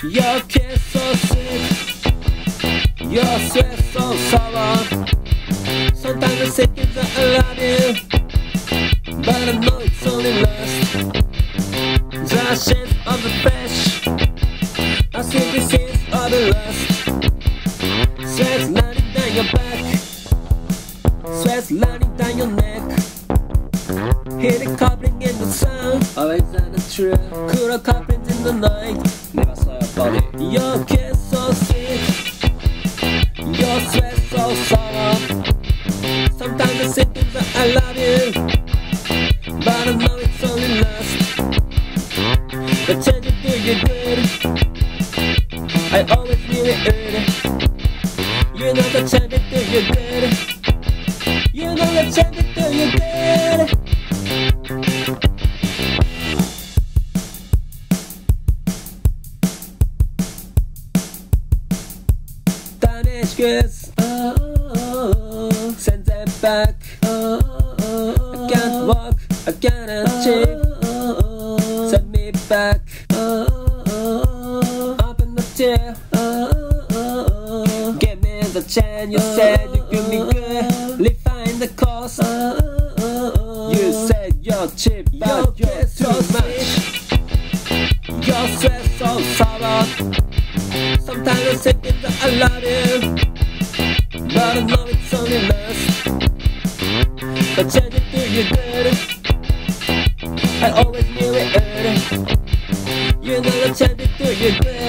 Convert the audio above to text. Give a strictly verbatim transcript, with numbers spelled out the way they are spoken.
Your kiss so sick, your sweat so sour. Sometimes I think that I love you, but I know it's only lust. The shades of the flesh, I see the scenes of the lust. Sweat's lining down your back, sweat's lining down your neck. Hear the coupling in the sound, always on the trip. Cooler couplings in the night, never saw your body. Your kiss so sick, your sweat so sour. Sometimes I say things that I love you, but I know it's only lust. The change it do you good, I always knew it good. You know the change it do you good, you know the change it do you good. Danishkes, oh, oh, oh. Send them back, oh, oh, oh. I can't walk, I can't achieve, oh, oh, oh. Send me back, oh, oh, oh. Up in the chair, oh, oh, oh. Give me the chance, you said you could be good. Live find the cause, oh, oh, oh. You said you're cheap, but you're, you're too much. Your sweat so sour. Sometimes I say things that I love you, but I know it's only lust. The change it do you good, I always knew it good. You know the change it do you good.